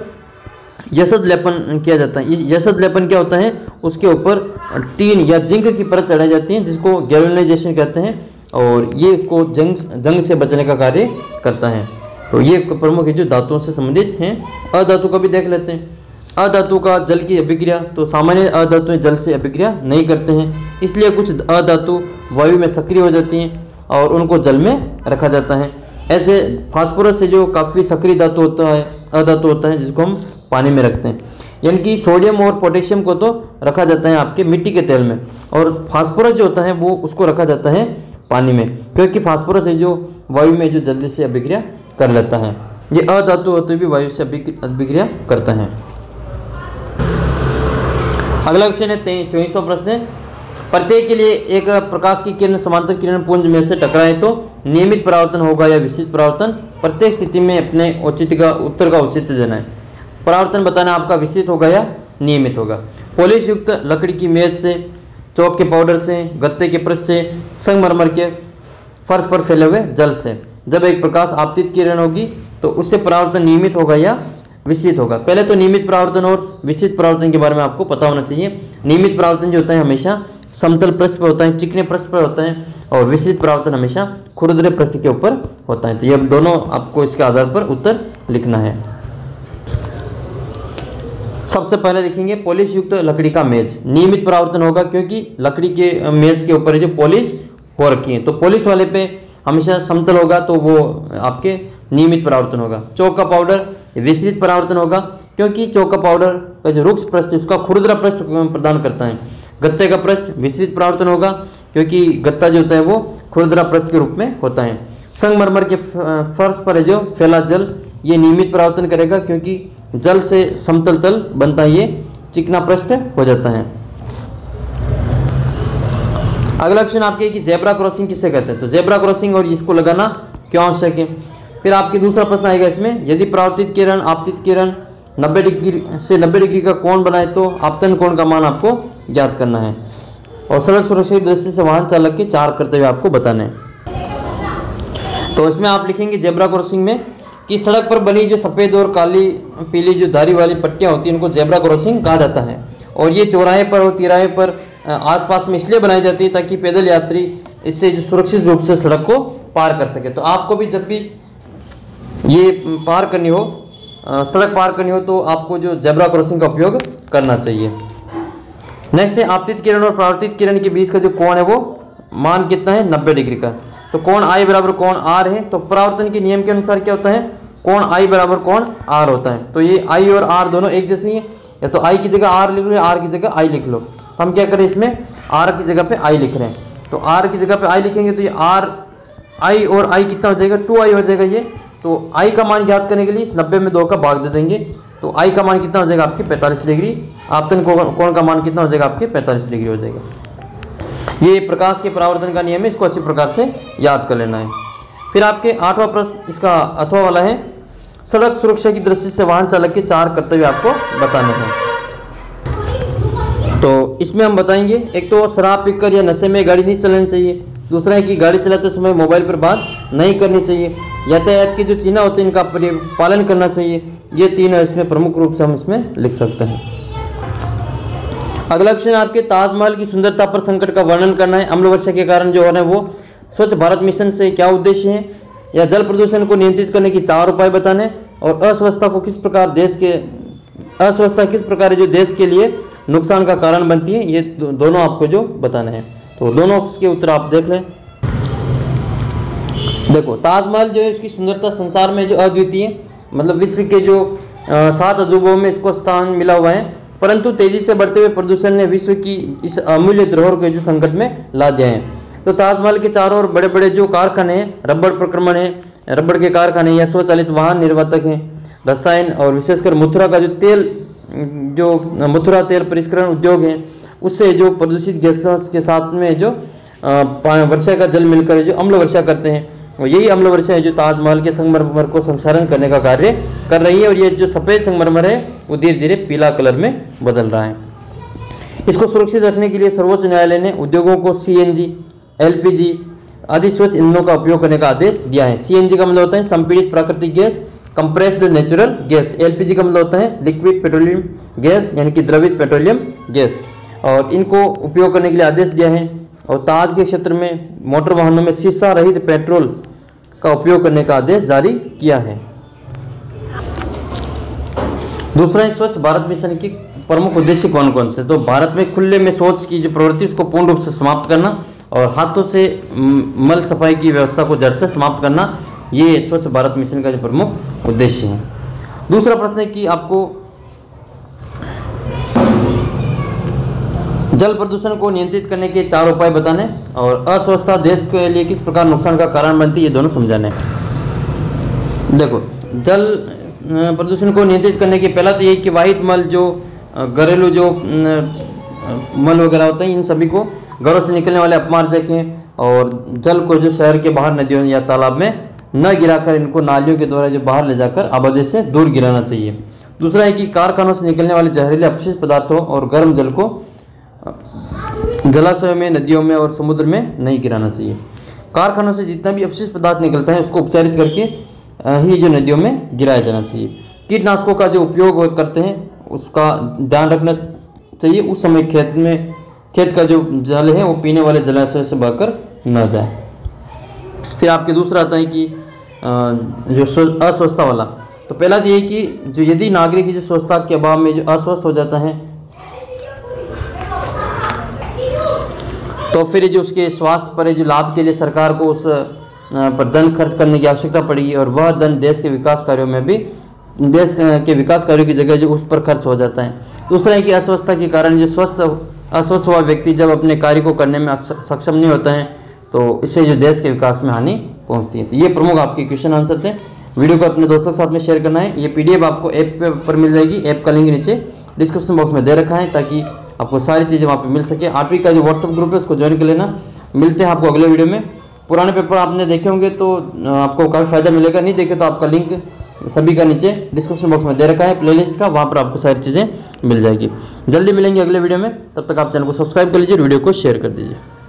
यशद लेपन किया जाता है। यशद लेपन क्या होता है, उसके ऊपर टीन या जिंक की परत चढ़ाई जाती है जिसको गैल्वेनाइजेशन कहते हैं और ये इसको जंग जंग से बचने का कार्य करता है। तो ये प्रमुख जो धातुओं से संबंधित हैं। अधातु का भी देख लेते हैं। अधातु का जल की अभिक्रिया, तो सामान्य अधातुएं जल से अभिक्रिया नहीं करते हैं, इसलिए कुछ अधातु वायु में सक्रिय हो जाती हैं और उनको जल में रखा जाता है। ऐसे फास्फोरस से जो काफ़ी सक्रिय धातु होता है, अधातु होता है, जिसको हम पानी में रखते हैं। यानी कि सोडियम और पोटेशियम को तो रखा जाता है आपके मिट्टी के तेल में, और फास्फोरस जो होता है वो उसको रखा जाता है पानी में, क्योंकि फास्फोरस है जो वायु में जो जल्दी से अभिक्रिया कर लेता है। ये अधातु होते भी वायु से अभिक्रिया करता है। अगला क्वेश्चन है चौबीसवां प्रश्न है, प्रत्येक के लिए एक प्रकाश की किरण समांतर किरण पुंज में से टकराए तो नियमित परावर्तन होगा या विशिष्ट परावर्तन। प्रत्येक स्थिति में अपने औचित्य का उत्तर का औचित्य देना है। परावर्तन बताना आपका विशिष्ट होगा या नियमित होगा। पॉलिश युक्त लकड़ी की मेज से, चौक के पाउडर से, गत्ते के पृष्ठ से, संगमरमर के फर्श पर फैले हुए जल से। जब एक प्रकाश आपतित किरण होगी तो उससे परावर्तन नियमित होगा या विशिष्ट होगा। पहले तो नियमित परावर्तन और विशिष्ट परावर्तन के बारे में आपको पता होना चाहिए। नियमित परावर्तन जो होता है हमेशा समतल पृष्ठ पर होता है, चिकने पृष्ठ पर होता है, और विशिष्ट परावर्तन हमेशा खुरदरे पृष्ठ के ऊपर होता है। तो ये दोनों आपको इसके आधार पर उत्तर लिखना है। सबसे पहले देखेंगे पॉलिश युक्त लकड़ी का मेज, नियमित परावर्तन होगा क्योंकि लकड़ी के मेज के ऊपर जो पॉलिश हो रखी है, तो पॉलिश वाले पे हमेशा समतल होगा तो वो आपके नियमित परावर्तन होगा। चौक का पाउडर विशिष्ट परावर्तन होगा क्योंकि चौक का पाउडर का जो रुक्ष पृष्ठ उसका खुरदरा पृष्ठ प्रदान करता है। गत्ते का पृष्ठ विशिष्ट परावर्तन होगा क्योंकि गत्ता जो होता है वो खुरदरा पृष्ठ के रूप में होता है। संगमरमर के फर्श पर जो फैला जल ये नियमित परावर्तन करेगा क्योंकि जल से समतल तल बनता है, ये चिकना पृष्ठ हो जाता है। अगला क्वेश्चन आपके कि जेब्रा क्रॉसिंग किसे कहते हैं, तो जेब्रा क्रॉसिंग और इसको लगाना क्यों आवश्यक है। फिर आपके दूसरा प्रश्न आएगा इसमें, यदि परावर्तित किरण आपतित किरण नब्बे डिग्री से नब्बे डिग्री का कोण बनाए तो आपतन कोण का मान आपको ज्ञात करना है। और सड़क सुरक्षा की दृष्टि से वाहन चालक के चार कर्तव्य आपको बताने हैं। तो इसमें आप लिखेंगे जेब्रा क्रॉसिंग में कि सड़क पर बनी जो सफ़ेद और काली पीली जो धारी वाली पट्टियाँ होती हैं उनको जेब्रा क्रॉसिंग कहा जाता है। और ये चौराहे पर और तिराहे पर आसपास में इसलिए बनाई जाती है ताकि पैदल यात्री इससे जो सुरक्षित रूप से सड़क को पार कर सके। तो आपको भी जब भी ये पार करनी हो, सड़क पार करनी हो, तो आपको जो जेब्रा क्रॉसिंग का उपयोग करना चाहिए। नेक्स्ट है आपतित किरण और परावर्तित किरण के बीच का जो कोण है वो मान कितना है, नब्बे डिग्री का। तो कोण आई बराबर कोण आर है। तो परावर्तन के नियम के अनुसार क्या होता है, कोण आई बराबर कोण आर होता है। तो ये आई और आर दोनों एक जैसे ही है, या तो आई की जगह आर लिख लो या आर की जगह आई लिख लो। तो हम क्या करें, इसमें आर की जगह पे आई लिख रहे हैं। तो आर की जगह पे आई लिखेंगे तो ये आर आई और आई कितना हो जाएगा, टू आई हो जाएगा ये। तो आई का मान ज्ञात करने के लिए इस नब्बे में दो का भाग दे देंगे। तो आई का मान कितना हो जाएगा आपके पैंतालीस डिग्री। आपतन कोण का मान कितना हो जाएगा आपके पैंतालीस डिग्री हो जाएगा। ये प्रकाश के परावर्तन का नियम है, इसको अच्छी प्रकार से याद कर लेना है। फिर आपके आठवां प्रश्न इसका अथवा वाला है, सड़क सुरक्षा की दृष्टि से वाहन चालक के चार कर्तव्य आपको बताने हैं। तो इसमें हम बताएंगे, एक तो शराब पीकर या नशे में गाड़ी नहीं चलानी चाहिए। दूसरा है कि गाड़ी चलाते समय मोबाइल पर बात नहीं करनी चाहिए। यातायात के जो चिन्ह होते हैं इनका पालन करना चाहिए। ये तीन है, इसमें प्रमुख रूप से हम इसमें लिख सकते हैं। अगला क्वेश्चन आपके ताजमहल की सुंदरता पर संकट का वर्णन करना है। अम्ल वर्षा के कारण जो है वो स्वच्छ भारत मिशन से क्या उद्देश्य है, या जल प्रदूषण को नियंत्रित करने की चार उपाय बताने, और अस्वस्थता को किस प्रकार देश के अस्वस्थता किस प्रकार जो देश के लिए नुकसान का कारण बनती है, ये दोनों आपको जो बताना है। तो दोनों के उत्तर आप देख लें। देखो ताजमहल जो है इसकी सुंदरता संसार में जो अद्वितीय, मतलब विश्व के जो सात अजूबों में इसको स्थान मिला हुआ है। परंतु तेजी से बढ़ते हुए प्रदूषण ने विश्व की इस अमूल्य धरोहर को जो संकट में ला दिया है। तो ताजमहल के चारों ओर बड़े बड़े जो कारखाने हैं, रबड़ प्रक्रमण है, रबड़ के कारखाने या स्वचालित वाहन निर्वातक हैं, रसायन और विशेषकर मथुरा का जो तेल जो मथुरा तेल परिष्करण उद्योग है, उससे जो प्रदूषित गैसों के साथ में जो वर्षा का जल मिलकर जो अम्ल वर्षा करते हैं, और यही अम्ल वर्षा है जो ताजमहल के संगमरमर को संक्षारण करने का कार्य कर रही है। और ये जो सफ़ेद संगमरमर है वो धीरे धीरे पीला कलर में बदल रहा है। इसको सुरक्षित रखने के लिए सर्वोच्च न्यायालय ने उद्योगों को सीएनजी, एलपीजी आदि स्वच्छ ईंधनों का उपयोग करने का आदेश दिया है। सीएनजी का मतलब होता है संपीड़ित प्राकृतिक gas, compressed natural gas. LPG का मतलब होता है लिक्विड पेट्रोलियम गैस, यानी कि द्रवित पेट्रोलियम गैस, और इनको उपयोग करने के लिए आदेश दिया है। और ताज के क्षेत्र में मोटर वाहनों में शीशा रहित पेट्रोल का उपयोग करने का आदेश जारी किया है। दूसरा है स्वच्छ भारत मिशन की प्रमुख उद्देश्य कौन कौन से। तो भारत में खुले में शौच की जो प्रवृत्ति उसको पूर्ण रूप से समाप्त करना, और हाथों से मल सफाई की व्यवस्था को जड़ से समाप्त करना, ये स्वच्छ भारत मिशन का जो प्रमुख उद्देश्य है। दूसरा प्रश्न है कि आपको जल प्रदूषण को नियंत्रित करने के चार उपाय बताने, और अस्वस्थता देश के लिए किस प्रकार नुकसान का कारण बनती है, ये दोनों समझाने। देखो जल प्रदूषण को नियंत्रित करने के पहला तो ये कि वाहित मल जो घरेलू जो मल वगैरह होते हैं, इन सभी को घरों से निकलने वाले अपमार्जक हैं, और जल को जो शहर के बाहर नदियों या तालाब में न गिराकर इनको नालियों के द्वारा जो बाहर ले जाकर आबादी से दूर गिराना चाहिए। दूसरा है कि कारखानों से निकलने वाले जहरीले अपशिष्ट पदार्थों और गर्म जल को जलाशयों में, नदियों में और समुद्र में नहीं गिराना चाहिए। कारखानों से जितना भी अपशिष्ट पदार्थ निकलता है उसको उपचारित करके ही जो नदियों में गिराया जाना चाहिए। कीटनाशकों का जो उपयोग करते हैं उसका ध्यान रखना चाहिए, उस समय खेत में खेत का जो जल है वो पीने वाले जलाशय से बहकर न जाए। फिर आपके दूसरा आता है कि जो अस्वस्थता वाला, तो पहला तो ये कि जो यदि नागरिक जो स्वच्छता के अभाव में जो अस्वस्थ हो जाता है तो फिर जो उसके स्वास्थ्य पर जो लाभ के लिए सरकार को उस पर धन खर्च करने की आवश्यकता पड़ेगी, और वह धन देश के विकास कार्यों में भी देश के विकास कार्यों की जगह जो उस पर खर्च हो जाता है। दूसरा है कि अस्वस्थता के कारण जो स्वस्थ अस्वस्थ हुआ व्यक्ति जब अपने कार्य को करने में सक्षम नहीं होता है तो इससे जो देश के विकास में हानि पहुंचती है। तो ये प्रमुख आपके क्वेश्चन आंसर थे। वीडियो को अपने दोस्तों के साथ में शेयर करना है। ये पीडीएफ आपको ऐप पर मिल जाएगी, ऐप का लिंक नीचे डिस्क्रिप्शन बॉक्स में दे रखा है ताकि आपको सारी चीज़ें वहाँ पे मिल सके। आठवीं का जो व्हाट्सअप ग्रुप है उसको ज्वाइन कर लेना। मिलते हैं आपको अगले वीडियो में। पुराने पेपर आपने देखे होंगे तो आपको काफ़ी फायदा मिलेगा, नहीं देखे तो आपका लिंक सभी का नीचे डिस्क्रिप्शन बॉक्स में दे रखा है प्लेलिस्ट का, वहाँ पर आपको सारी चीज़ें मिल जाएगी। जल्दी मिलेंगे अगले वीडियो में, तब तक आप चैनल को सब्सक्राइब कर लीजिए, वीडियो को शेयर कर दीजिए।